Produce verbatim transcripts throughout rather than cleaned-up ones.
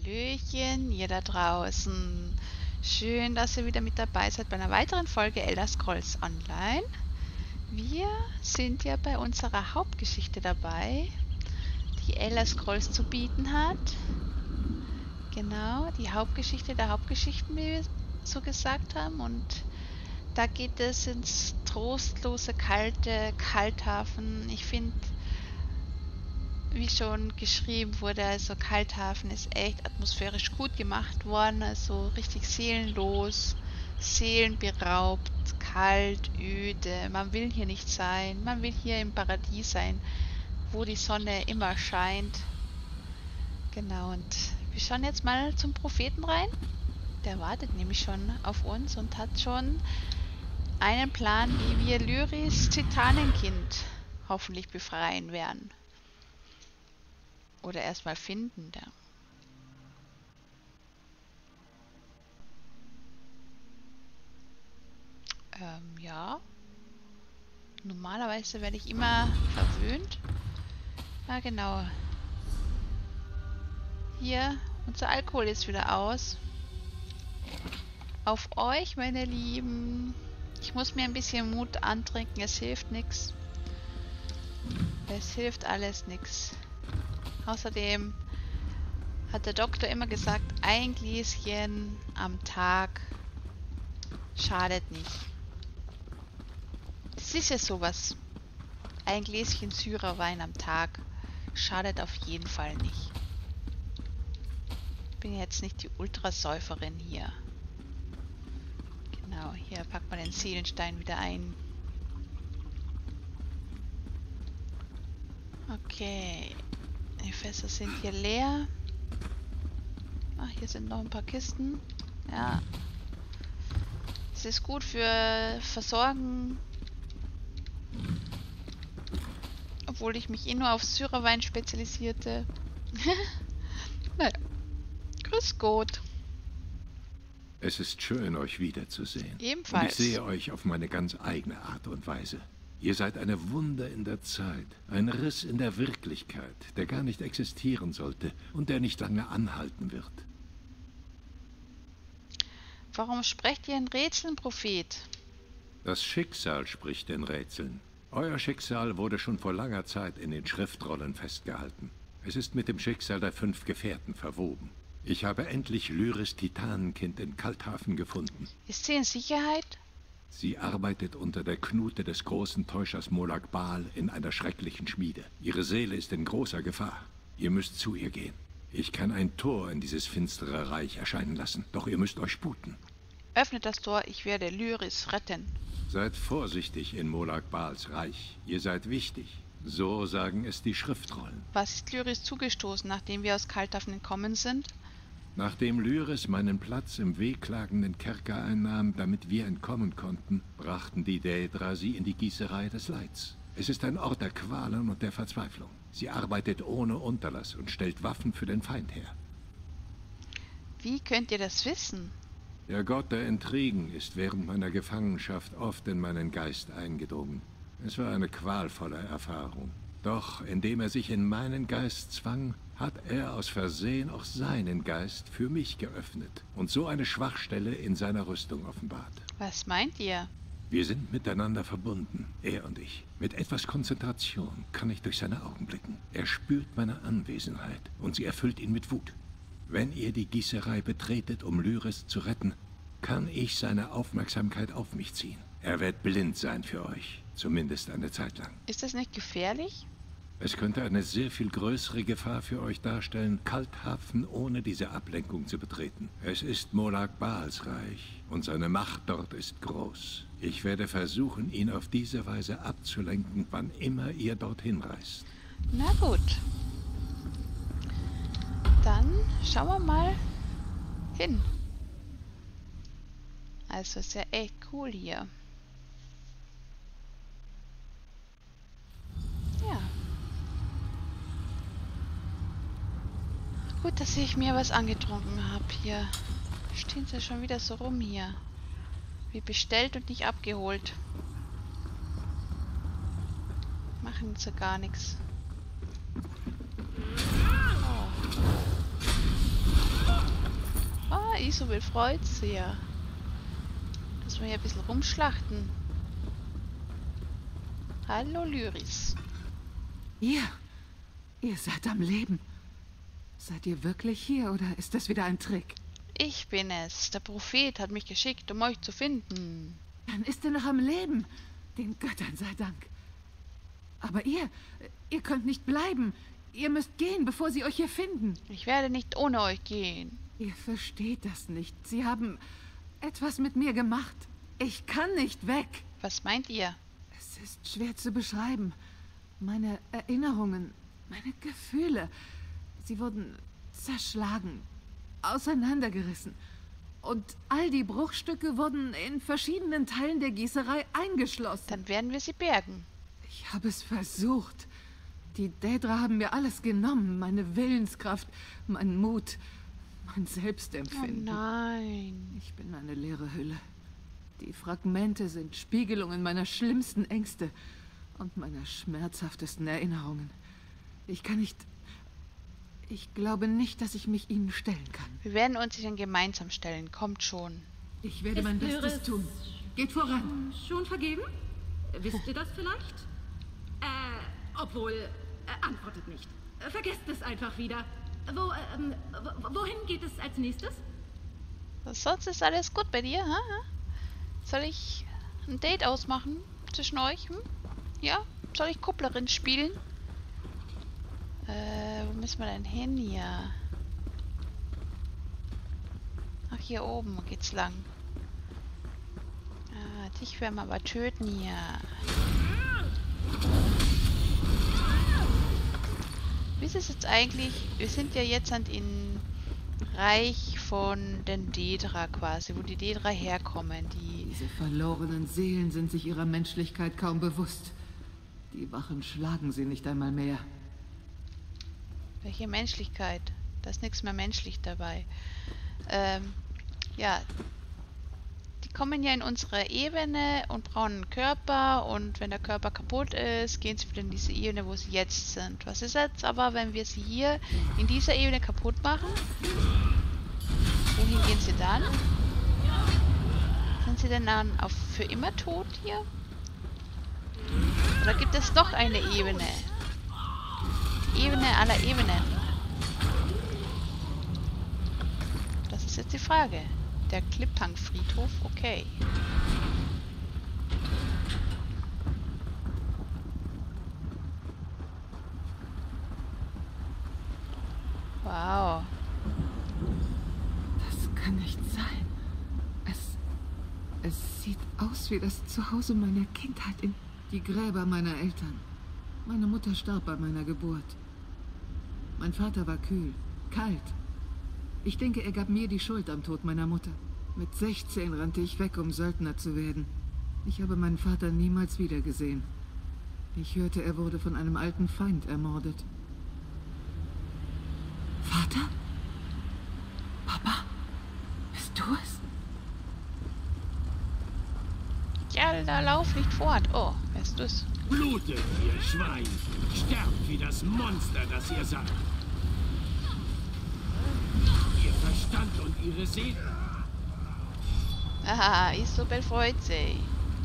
Hallöchen, ihr da draußen. Schön, dass ihr wieder mit dabei seid bei einer weiteren Folge Elder Scrolls Online. Wir sind ja bei unserer Hauptgeschichte dabei, die Elder Scrolls zu bieten hat. Genau, die Hauptgeschichte der Hauptgeschichten, wie wir so gesagt haben. Und da geht es ins trostlose, kalte Kalthafen. Ich finde, wie schon geschrieben wurde, also Kalthafen ist echt atmosphärisch gut gemacht worden, also richtig seelenlos, seelenberaubt, kalt, öde. Man will hier nicht sein, man will hier im Paradies sein, wo die Sonne immer scheint. Genau, und wir schauen jetzt mal zum Propheten rein. Der wartet nämlich schon auf uns und hat schon einen Plan, wie wir Lyris Titanenkind hoffentlich befreien werden. Oder erstmal finden, ja. Ähm, ja. Normalerweise werde ich immer verwöhnt. Ja, genau. Hier, unser Alkohol ist wieder aus. Auf euch, meine Lieben. Ich muss mir ein bisschen Mut antrinken, es hilft nichts. Es hilft alles nichts. Außerdem hat der Doktor immer gesagt, ein Gläschen am Tag schadet nicht. Das ist ja sowas. Ein Gläschen Syrer-Wein am Tag schadet auf jeden Fall nicht. Ich bin jetzt nicht die Ultrasäuferin hier. Genau, hier packt man den Seelenstein wieder ein. Okay. Die Fässer sind hier leer. Ach, hier sind noch ein paar Kisten. Ja. Es ist gut für Versorgen. Obwohl ich mich eh nur auf Syrer-Wein spezialisierte. Naja. Grüß Gott. Es ist schön, euch wiederzusehen. Ebenfalls. Und ich sehe euch auf meine ganz eigene Art und Weise. Ihr seid eine Wunder in der Zeit, ein Riss in der Wirklichkeit, der gar nicht existieren sollte und der nicht lange anhalten wird. Warum sprecht ihr in Rätseln, Prophet? Das Schicksal spricht in Rätseln. Euer Schicksal wurde schon vor langer Zeit in den Schriftrollen festgehalten. Es ist mit dem Schicksal der fünf Gefährten verwoben. Ich habe endlich Lyris Titanenkind in Kalthafen gefunden. Ist sie in Sicherheit? Sie arbeitet unter der Knute des großen Täuschers Molag Bal in einer schrecklichen Schmiede. Ihre Seele ist in großer Gefahr. Ihr müsst zu ihr gehen. Ich kann ein Tor in dieses finstere Reich erscheinen lassen, doch ihr müsst euch sputen. Öffnet das Tor, ich werde Lyris retten. Seid vorsichtig in Molag Bals Reich. Ihr seid wichtig. So sagen es die Schriftrollen. Was ist Lyris zugestoßen, nachdem wir aus Kalthafen entkommen sind? Nachdem Lyris meinen Platz im wehklagenden Kerker einnahm, damit wir entkommen konnten, brachten die Daedra sie in die Gießerei des Leids. Es ist ein Ort der Qualen und der Verzweiflung. Sie arbeitet ohne Unterlass und stellt Waffen für den Feind her. Wie könnt ihr das wissen? Der Gott der Intrigen ist während meiner Gefangenschaft oft in meinen Geist eingedrungen. Es war eine qualvolle Erfahrung. Doch indem er sich in meinen Geist zwang, hat er aus Versehen auch seinen Geist für mich geöffnet und so eine Schwachstelle in seiner Rüstung offenbart. Was meint ihr? Wir sind miteinander verbunden, er und ich. Mit etwas Konzentration kann ich durch seine Augen blicken. Er spürt meine Anwesenheit und sie erfüllt ihn mit Wut. Wenn ihr die Gießerei betretet, um Lyris zu retten, kann ich seine Aufmerksamkeit auf mich ziehen. Er wird blind sein für euch, zumindest eine Zeit lang. Ist das nicht gefährlich? Es könnte eine sehr viel größere Gefahr für euch darstellen, Kalthafen ohne diese Ablenkung zu betreten. Es ist Molag Bals Reich und seine Macht dort ist groß. Ich werde versuchen, ihn auf diese Weise abzulenken, wann immer ihr dorthin reist. Na gut. Dann schauen wir mal hin. Also ist ja echt cool hier. Ja. Gut, dass ich mir was angetrunken habe hier. Stehen sie schon wieder so rum hier. Wie bestellt und nicht abgeholt. Machen sie gar nichts. Oh. Isabel freut sich ja. Dass wir hier ein bisschen rumschlachten. Hallo Lyris. Ihr? Ihr seid am Leben. Seid ihr wirklich hier oder ist das wieder ein Trick? Ich bin es. Der Prophet hat mich geschickt, um euch zu finden. Dann ist er noch am Leben. Den Göttern sei Dank. Aber ihr, ihr könnt nicht bleiben. Ihr müsst gehen, bevor sie euch hier finden. Ich werde nicht ohne euch gehen. Ihr versteht das nicht. Sie haben etwas mit mir gemacht. Ich kann nicht weg. Was meint ihr? Es ist schwer zu beschreiben. Meine Erinnerungen, meine Gefühle, sie wurden zerschlagen, auseinandergerissen. Und all die Bruchstücke wurden in verschiedenen Teilen der Gießerei eingeschlossen. Dann werden wir sie bergen. Ich habe es versucht. Die Daedra haben mir alles genommen. Meine Willenskraft, mein Mut, mein Selbstempfinden. Oh nein. Ich bin eine leere Hülle. Die Fragmente sind Spiegelungen meiner schlimmsten Ängste und meiner schmerzhaftesten Erinnerungen. Ich kann nicht... Ich glaube nicht, dass ich mich ihnen stellen kann. Wir werden uns ihnen gemeinsam stellen. Kommt schon. Ich werde Ist mein Bestes Lyris tun. Geht voran. Schon vergeben? Wisst ihr das vielleicht? Äh, obwohl, äh, antwortet nicht. Äh, vergesst es einfach wieder. Wo, ähm, wo- wohin geht es als nächstes? Sonst ist alles gut bei dir, ha? Soll ich ein Date ausmachen zwischen euch? Hm? Ja? Soll ich Kupplerin spielen? Äh, wo müssen wir denn hin hier? Ach, hier oben geht's lang. Ah, dich werden wir aber töten hier. Wie ist es jetzt eigentlich? Wir sind ja jetzt an in Reich von den Daedra quasi, wo die Daedra herkommen. Die Diese verlorenen Seelen sind sich ihrer Menschlichkeit kaum bewusst. Die Wachen schlagen sie nicht einmal mehr. Welche Menschlichkeit? Da ist nichts mehr menschlich dabei. Ähm, ja. Die kommen ja in unsere Ebene und brauchen einen Körper und wenn der Körper kaputt ist, gehen sie wieder in diese Ebene, wo sie jetzt sind. Was ist jetzt aber, wenn wir sie hier in dieser Ebene kaputt machen? Wohin gehen sie dann? Sind sie denn dann auf für immer tot hier? Oder gibt es noch eine Ebene? Ebene aller Ebenen. Das ist jetzt die Frage. Der Klippang-Friedhof, okay. Wow. Das kann nicht sein. Es, es sieht aus wie das Zuhause meiner Kindheit, in die Gräber meiner Eltern. Meine Mutter starb bei meiner Geburt. Mein Vater war kühl, kalt. Ich denke, er gab mir die Schuld am Tod meiner Mutter. Mit sechzehn rannte ich weg, um Söldner zu werden. Ich habe meinen Vater niemals wiedergesehen. Ich hörte, er wurde von einem alten Feind ermordet. Vater? Papa? Bist du es? Ja, da lauf nicht fort. Oh, wer ist das? Blutet, ihr Schwein! Sterbt wie das Monster, das ihr seid! Ihr Verstand und ihre Seele! Aha, Isabel freut sich.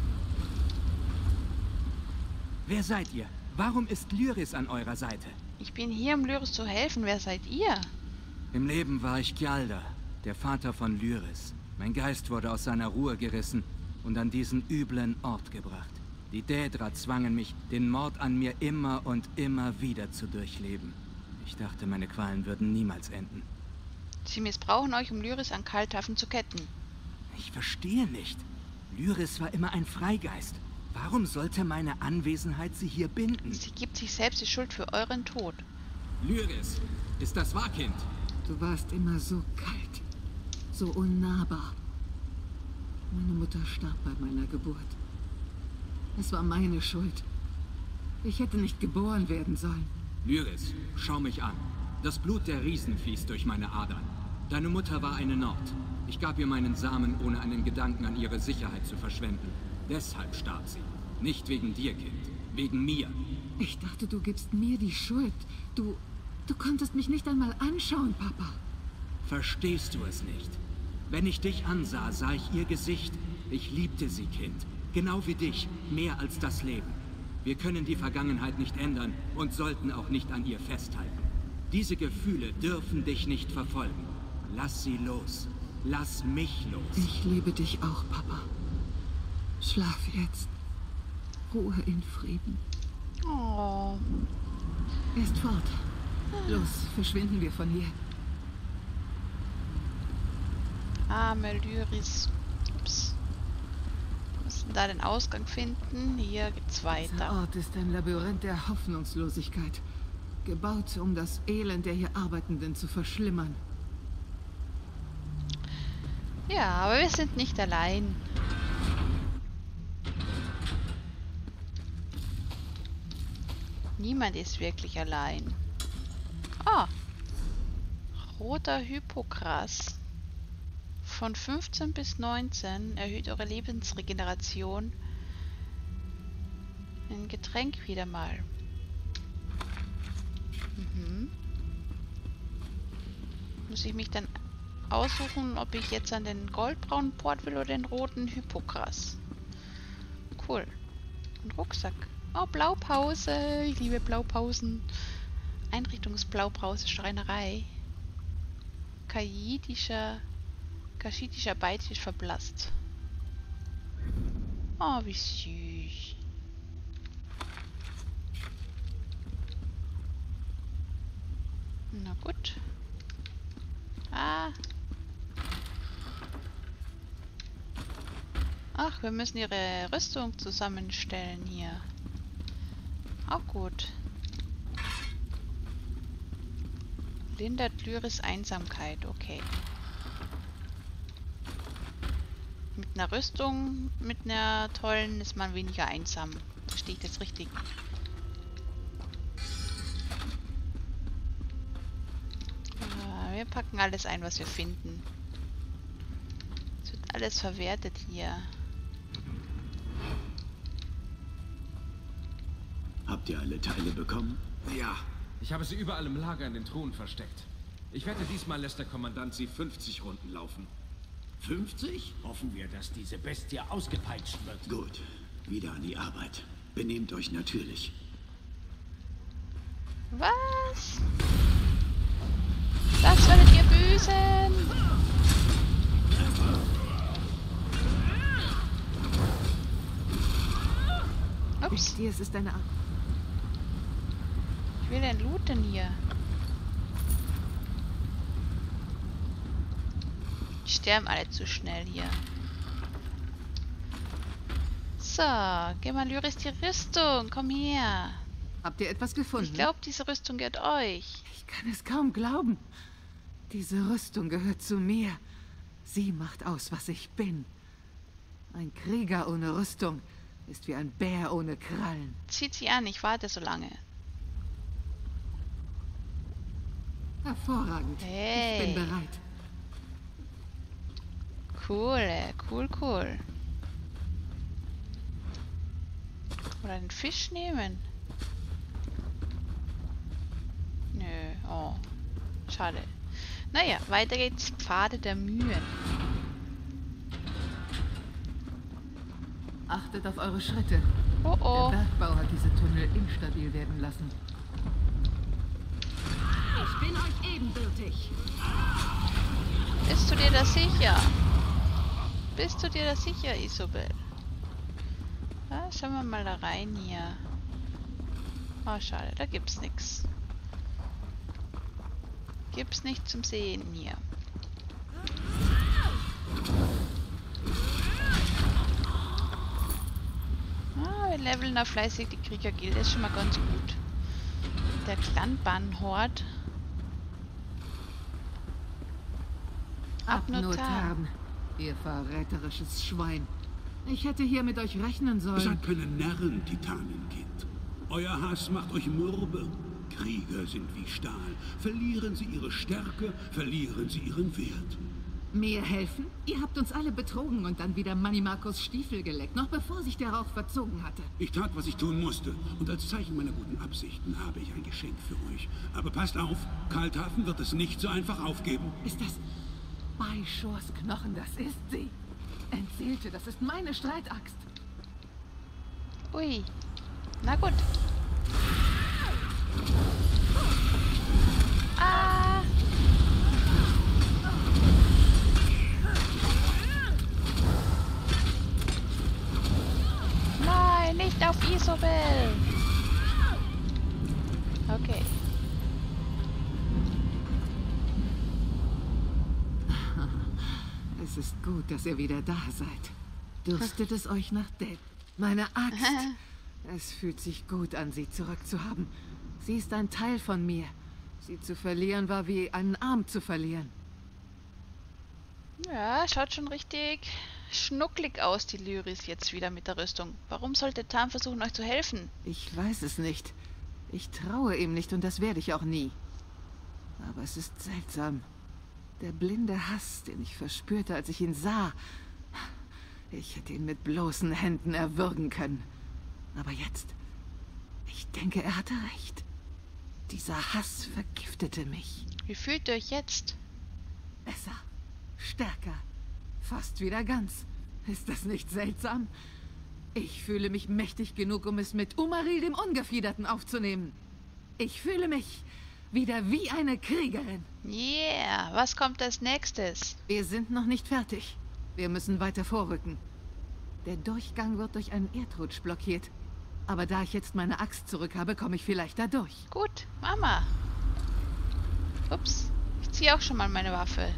Wer seid ihr? Warum ist Lyris an eurer Seite? Ich bin hier, um Lyris zu helfen. Wer seid ihr? Im Leben war ich Gjalda, der Vater von Lyris. Mein Geist wurde aus seiner Ruhe gerissen und an diesen üblen Ort gebracht. Die Daedra zwangen mich, den Mord an mir immer und immer wieder zu durchleben. Ich dachte, meine Qualen würden niemals enden. Sie missbrauchen euch, um Lyris an Kalthafen zu ketten. Ich verstehe nicht. Lyris war immer ein Freigeist. Warum sollte meine Anwesenheit sie hier binden? Sie gibt sich selbst die Schuld für euren Tod. Lyris, ist das wahr, Kind? Du warst immer so kalt, so unnahbar. Meine Mutter starb bei meiner Geburt. Es war meine Schuld. Ich hätte nicht geboren werden sollen. Lyris, schau mich an. Das Blut der Riesen fließt durch meine Adern. Deine Mutter war eine Nord. Ich gab ihr meinen Samen, ohne einen Gedanken an ihre Sicherheit zu verschwenden. Deshalb starb sie. Nicht wegen dir, Kind. Wegen mir. Ich dachte, du gibst mir die Schuld. Du, du konntest mich nicht einmal anschauen, Papa. Verstehst du es nicht? Wenn ich dich ansah, sah ich ihr Gesicht. Ich liebte sie, Kind. Genau wie dich, mehr als das Leben. Wir können die Vergangenheit nicht ändern und sollten auch nicht an ihr festhalten. Diese Gefühle dürfen dich nicht verfolgen. Lass sie los. Lass mich los. Ich liebe dich auch, Papa. Schlaf jetzt. Ruhe in Frieden. Oh. Er ist fort. Los, verschwinden wir von hier. Arme Lyris. Ups. Wir müssen da den Ausgang finden. Hier geht's Dieser weiter. Ort ist ein Labyrinth der Hoffnungslosigkeit. Gebaut, um das Elend der hier Arbeitenden zu verschlimmern. Ja, aber wir sind nicht allein. Niemand ist wirklich allein. Ah. Roter Hypokras. Von fünfzehn bis neunzehn erhöht eure Lebensregeneration. Ein Getränk wieder mal. Mhm. Muss ich mich dann aussuchen, ob ich jetzt an den goldbraunen Port will oder den roten Hypokras. Cool. Ein Rucksack. Oh, Blaupause. Ich liebe Blaupausen. Einrichtungsblaupause, Schreinerei. Kaitischer, kaschitischer Beitisch verblasst. Oh, wie süß. Na gut. Ah. Ach, wir müssen ihre Rüstung zusammenstellen hier. Auch gut. Lindert Lyris Einsamkeit, okay. Mit einer Rüstung, mit einer tollen, ist man weniger einsam. Verstehe ich das richtig? Ah, wir packen alles ein, was wir finden. Es wird alles verwertet hier. Habt ihr alle Teile bekommen? Ja, ich habe sie überall im Lager in den Truhen versteckt. Ich wette, diesmal lässt der Kommandant sie fünfzig Runden laufen. fünfzig? Hoffen wir, dass diese Bestie ausgepeitscht wird. Gut, wieder an die Arbeit. Benehmt euch natürlich. Was? Das werdet ihr büßen! Ups, Dir, es ist eine Art. ich will den looten hier. Die sterben alle zu schnell hier. So, geh mal Lyris die Rüstung, komm her. Habt ihr etwas gefunden? Ich glaube, diese Rüstung gehört euch. Ich kann es kaum glauben. Diese Rüstung gehört zu mir. Sie macht aus, was ich bin. Ein Krieger ohne Rüstung ist wie ein Bär ohne Krallen. Zieht sie an, ich warte so lange. Hervorragend. Hey. Ich bin bereit. Cool, cool, cool. Oder einen Fisch nehmen? Nö, oh. Schade. Naja, weiter geht's. Pfade der Mühen. Achtet auf eure Schritte. Oh oh. Der Bergbau hat diese Tunnel instabil werden lassen. Ich bin euch ebenbürtig. Bist du dir da sicher? Bist du dir da sicher, Isobel? Ja, schauen wir mal da rein hier. Oh, schade, da gibt's nichts. Gibt's nichts zum Sehen hier. Ah, wir leveln da fleißig die Kriegergilde, das ist schon mal ganz gut. Der Clanban-Hort. Abnotarn, ihr verräterisches Schwein. Ich hätte hier mit euch rechnen sollen. Seid keine Narren, Titanenkind. Euer Hass macht euch mürbe. Krieger sind wie Stahl. Verlieren sie ihre Stärke, verlieren sie ihren Wert. Mir helfen? Ihr habt uns alle betrogen und dann wieder Manimarcos Stiefel geleckt, noch bevor sich der Rauch verzogen hatte. Ich tat, was ich tun musste. Und als Zeichen meiner guten Absichten habe ich ein Geschenk für euch. Aber passt auf, Kalthafen wird es nicht so einfach aufgeben. Ist das... Beishors Knochen, das ist sie. Entseelte, das ist meine Streitaxt. Ui. Na gut. Ah. Nein, nicht auf Isobel. Okay. Es ist gut, dass ihr wieder da seid. Dürstet es euch nach Deb? Meine Axt. Es fühlt sich gut an, sie zurückzuhaben. Sie ist ein Teil von mir. Sie zu verlieren war wie einen Arm zu verlieren. Ja, schaut schon richtig schnucklig aus, die Lyris jetzt wieder mit der Rüstung. Warum sollte Tarn versuchen, euch zu helfen? Ich weiß es nicht. Ich traue ihm nicht und das werde ich auch nie. Aber es ist seltsam. Der blinde Hass, den ich verspürte, als ich ihn sah. Ich hätte ihn mit bloßen Händen erwürgen können. Aber jetzt... Ich denke, er hatte recht. Dieser Hass vergiftete mich. Wie fühlt ihr euch jetzt? Besser. Stärker. Fast wieder ganz. Ist das nicht seltsam? Ich fühle mich mächtig genug, um es mit Umaril dem Ungefiederten aufzunehmen. Ich fühle mich wieder wie eine Kriegerin. Yeah, was kommt als nächstes? Wir sind noch nicht fertig. Wir müssen weiter vorrücken. Der Durchgang wird durch einen Erdrutsch blockiert. Aber da ich jetzt meine Axt zurück habe, komme ich vielleicht da durch. Gut, Mama. Ups, ich ziehe auch schon mal meine Waffe.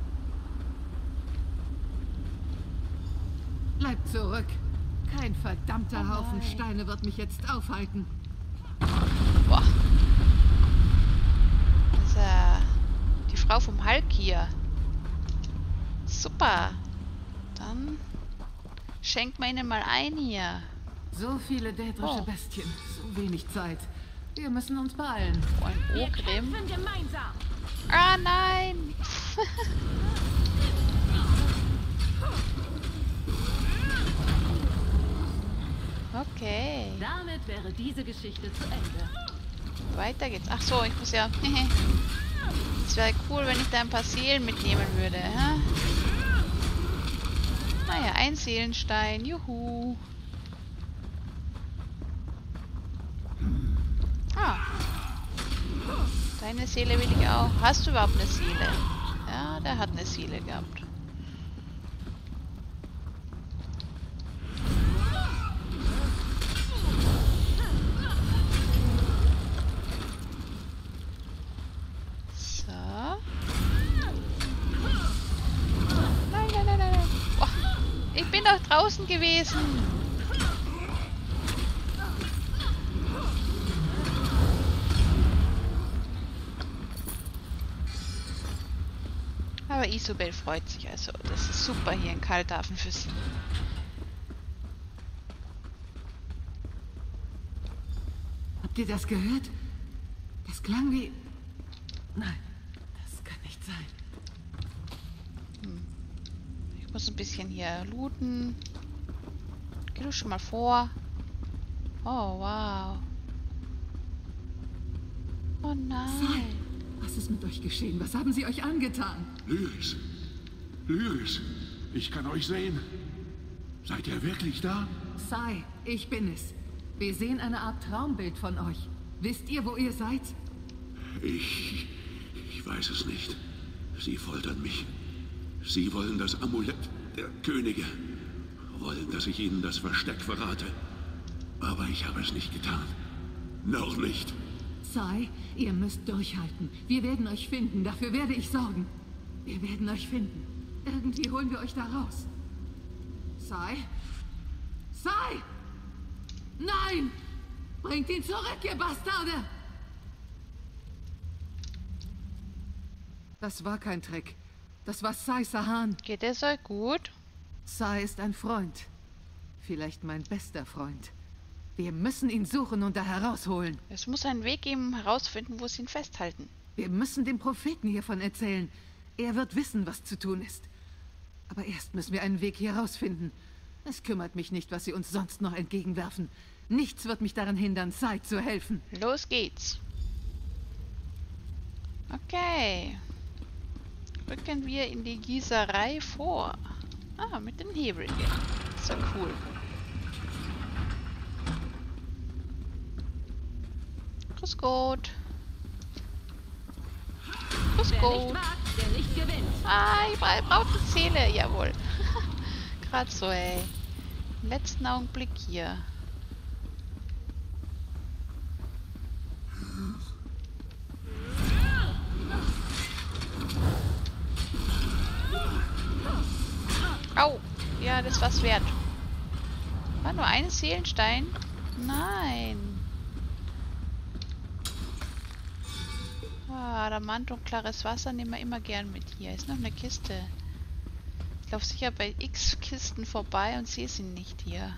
Bleibt zurück. Kein verdammter Oh Haufen nein. Steine wird mich jetzt aufhalten. Boah. Das ist äh, die Frau vom Hulk hier. Super. Dann schenkt man ihnen mal ein hier. So viele dädrische Oh. Bestien. So wenig Zeit. Wir müssen uns beeilen. Oh, ein Wir Ogrim. kämpfen gemeinsam. Ah, nein. Okay. Damit wäre diese Geschichte zu Ende. Weiter geht's. Ach so, ich muss ja... Es wäre cool, wenn ich da ein paar Seelen mitnehmen würde. Hä? Naja, ein Seelenstein. Juhu. Ah. Deine Seele will ich auch. Hast du überhaupt eine Seele? Ja, der hat eine Seele gehabt. So. Nein, nein, nein, nein, nein. Boah, ich bin doch draußen gewesen. Aber Isobel freut sich also. Das ist super hier in Kalthafen für sie. Habt ihr das gehört? Das klang wie... Nein, das kann nicht sein. Ich muss ein bisschen hier looten. Geh du schon mal vor. Oh, wow. Oh nein. Was ist mit euch geschehen? Was haben sie euch angetan? Lyris. Lyris. Ich kann euch sehen. Seid ihr wirklich da? Sai, ich bin es. Wir sehen eine Art Traumbild von euch. Wisst ihr, wo ihr seid? Ich... Ich weiß es nicht. Sie foltern mich. Sie wollen das Amulett der Könige. Wollen, dass ich ihnen das Versteck verrate. Aber ich habe es nicht getan. Noch nicht. Sai, ihr müsst durchhalten. Wir werden euch finden. Dafür werde ich sorgen. Wir werden euch finden. Irgendwie holen wir euch da raus. Sai? Sai! Nein! Bringt ihn zurück, ihr Bastarde! Das war kein Trick. Das war Sai Sahan. Geht es euch gut? Sai ist ein Freund. Vielleicht mein bester Freund. Wir müssen ihn suchen und da herausholen. Es muss einen Weg geben, herausfinden, wo sie ihn festhalten. Wir müssen dem Propheten hiervon erzählen. Er wird wissen, was zu tun ist. Aber erst müssen wir einen Weg hier rausfinden. Es kümmert mich nicht, was sie uns sonst noch entgegenwerfen. Nichts wird mich daran hindern, Sai zu helfen. Los geht's. Okay. Rücken wir in die Gießerei vor. Ah, mit dem Hebel hier. Ist ja cool. Grüß Gott. Grüß Wer Gott. nicht wagt, der nicht gewinnt. Ah, ich bra brauche eine Seele. Jawohl. Gerade so, ey. Im letzten Augenblick hier. Au! Ja, das war's wert. War nur ein Seelenstein? Nein. Ah, Adamant und klares Wasser nehmen wir immer gern mit. Hier ist noch eine Kiste. Ich laufe sicher bei X Kisten vorbei und sehe sie nicht hier.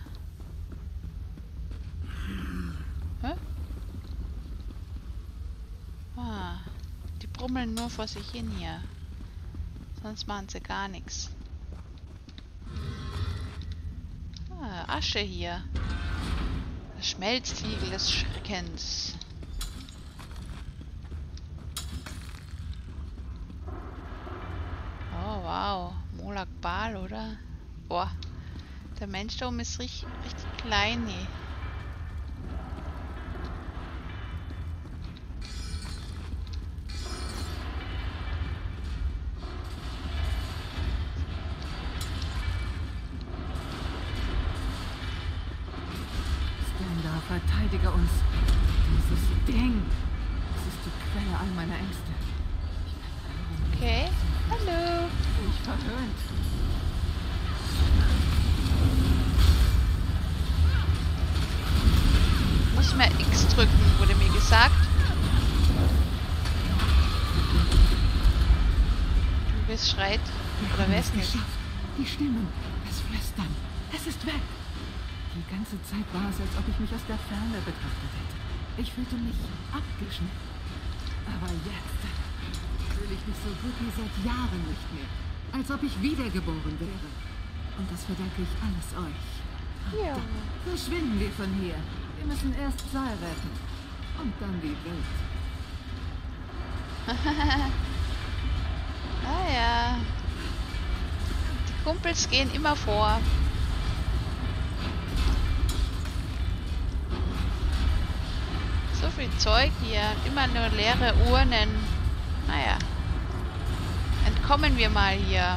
Hä? Ah, die brummeln nur vor sich hin hier. Sonst machen sie gar nichts. Ah, Asche hier. Das Schmelztiegel des Schreckens. Oh, wow. Molag Bal, oder? Boah. Der Mensch da oben ist richtig, richtig klein hier. Verteidige uns. Dieses Ding. Das ist die Quelle all meiner Ängste. Okay. Hallo. Ich verhöhnt. Muss mehr X drücken, wurde mir gesagt. Du bist schreit. Oder wer ist nicht? Die Stimmen. Das Flüstern. Es ist weg. Die ganze Zeit war es, als ob ich mich aus der Ferne betrachtet hätte. Ich fühlte mich abgeschnitten. Aber jetzt fühle ich mich so gut wie seit Jahren nicht mehr. Als ob ich wiedergeboren wäre. Und das verdanke ich alles euch. Ja. Dann verschwinden wir von hier. Wir müssen erst Saal retten. Und dann die Welt. Naja. Die Kumpels gehen immer vor. So viel Zeug hier. Immer nur leere Urnen. Naja. Entkommen wir mal hier.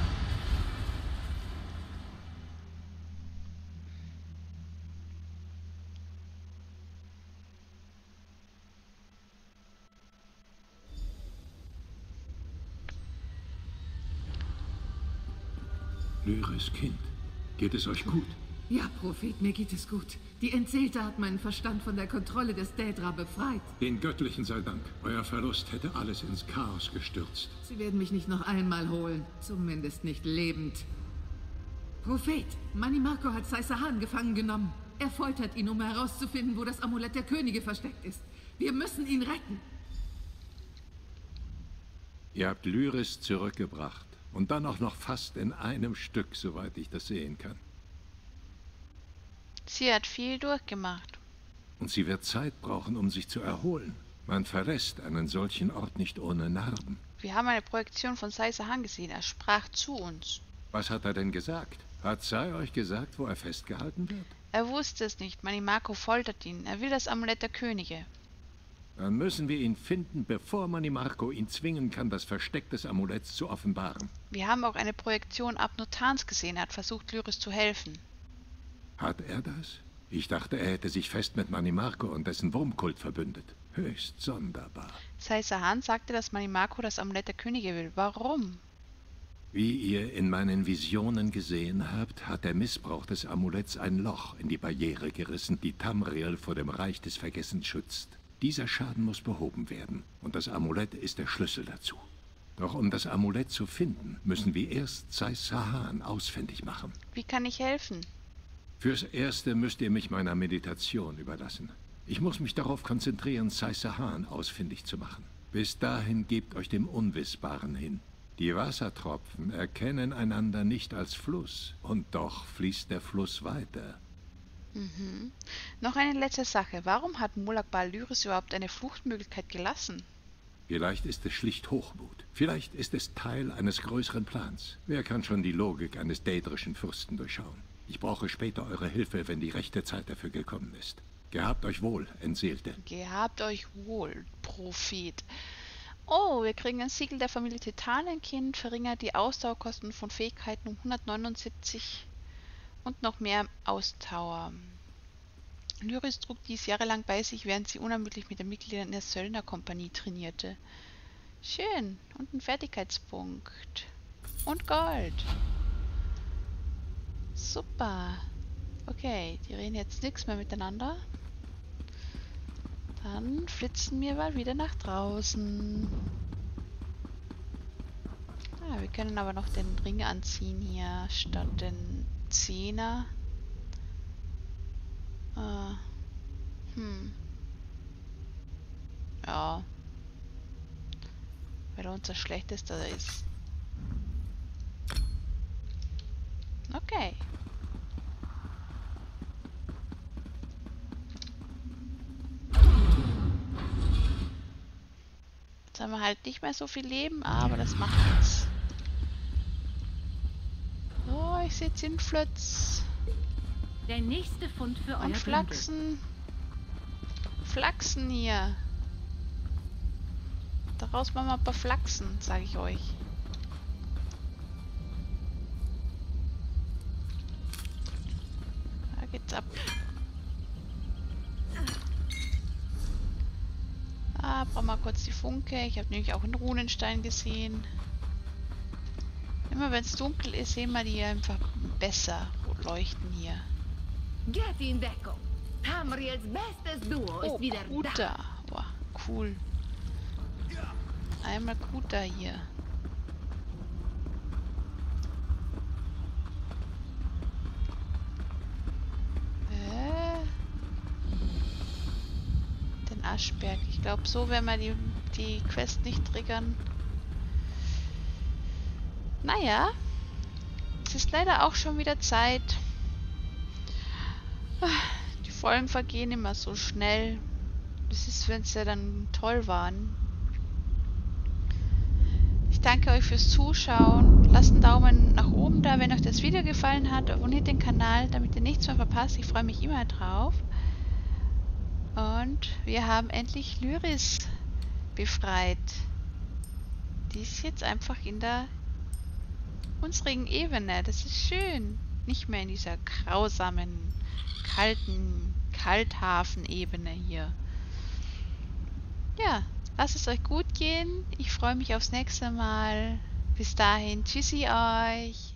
Lyris Kind, geht es euch gut? Ja, Prophet, mir geht es gut. Die Entseelte hat meinen Verstand von der Kontrolle des Daedra befreit. Den Göttlichen sei Dank. Euer Verlust hätte alles ins Chaos gestürzt. Sie werden mich nicht noch einmal holen. Zumindest nicht lebend. Prophet, Manimarco hat Saisahan gefangen genommen. Er foltert ihn, um herauszufinden, wo das Amulett der Könige versteckt ist. Wir müssen ihn retten. Ihr habt Lyris zurückgebracht. Und dann auch noch fast in einem Stück, soweit ich das sehen kann. Sie hat viel durchgemacht. Und sie wird Zeit brauchen, um sich zu erholen. Man verlässt einen solchen Ort nicht ohne Narben. Wir haben eine Projektion von Saisahan gesehen. Er sprach zu uns. Was hat er denn gesagt? Hat Sai euch gesagt, wo er festgehalten wird? Er wusste es nicht. Manimarco foltert ihn. Er will das Amulett der Könige. Dann müssen wir ihn finden, bevor Manimarco ihn zwingen kann, das Versteck des Amuletts zu offenbaren. Wir haben auch eine Projektion Abnotans gesehen. Er hat versucht, Lyris zu helfen. Hat er das? Ich dachte, er hätte sich fest mit Manimarco und dessen Wurmkult verbündet. Höchst sonderbar. Saisahan sagte, dass Manimarco das Amulett der Könige will. Warum? Wie ihr in meinen Visionen gesehen habt, hat der Missbrauch des Amuletts ein Loch in die Barriere gerissen, die Tamriel vor dem Reich des Vergessens schützt. Dieser Schaden muss behoben werden, und das Amulett ist der Schlüssel dazu. Doch um das Amulett zu finden, müssen wir erst Saisahan ausfindig machen. Wie kann ich helfen? Fürs Erste müsst ihr mich meiner Meditation überlassen. Ich muss mich darauf konzentrieren, Saisahan ausfindig zu machen. Bis dahin gebt euch dem Unwissbaren hin. Die Wassertropfen erkennen einander nicht als Fluss, und doch fließt der Fluss weiter. Mhm. Noch eine letzte Sache. Warum hat Molag Bal Lyris überhaupt eine Fluchtmöglichkeit gelassen? Vielleicht ist es schlicht Hochmut. Vielleicht ist es Teil eines größeren Plans. Wer kann schon die Logik eines daedrischen Fürsten durchschauen? Ich brauche später eure Hilfe, wenn die rechte Zeit dafür gekommen ist. Gehabt euch wohl, Entseelte. Gehabt euch wohl, Prophet. Oh, wir kriegen ein Siegel der Familie Titanenkind, verringert die Ausdauerkosten von Fähigkeiten um hundertneunundsiebzig und noch mehr Ausdauer. Lyris trug dies jahrelang bei sich, während sie unermüdlich mit den Mitgliedern der Söldnerkompanie trainierte. Schön. Und ein Fertigkeitspunkt. Und Gold. Super. Okay, die reden jetzt nichts mehr miteinander. Dann flitzen wir mal wieder nach draußen. Ah, wir können aber noch den Ring anziehen hier, statt den Zehner. Ah. Hm. Ja. Weil er unser schlechtester ist. Okay. Jetzt haben wir halt nicht mehr so viel Leben, aber das macht nichts. So, ich sehe Zinnflötz. Der nächste Fund für euer Und Flachsen. Flachsen hier. Daraus machen wir ein paar Flachsen, sage ich euch. Da geht's ab. Ah, brauchen wir kurz die Funke. Ich habe nämlich auch einen Runenstein gesehen. Immer wenn es dunkel ist, sehen wir die einfach besser leuchten hier. Geht in Deckung. Tamriels bestes Duo Oh, ist wieder Kuta. da. Boah, cool. Einmal Kuta hier. Äh, den Aschberg. Ich glaube, so werden wir die, die Quest nicht triggern. Naja. Es ist leider auch schon wieder Zeit. Die Folgen vergehen immer so schnell. Das ist, wenn sie dann toll waren. Ich danke euch fürs Zuschauen. Lasst einen Daumen nach oben da, wenn euch das Video gefallen hat. Abonniert den Kanal, damit ihr nichts mehr verpasst. Ich freue mich immer drauf. Und wir haben endlich Lyris befreit. Die ist jetzt einfach in der unsrigen Ebene. Das ist schön. Nicht mehr in dieser grausamen, kalten Kalthafen-Ebene hier. Ja, lasst es euch gut gehen. Ich freue mich aufs nächste Mal. Bis dahin, tschüssi euch.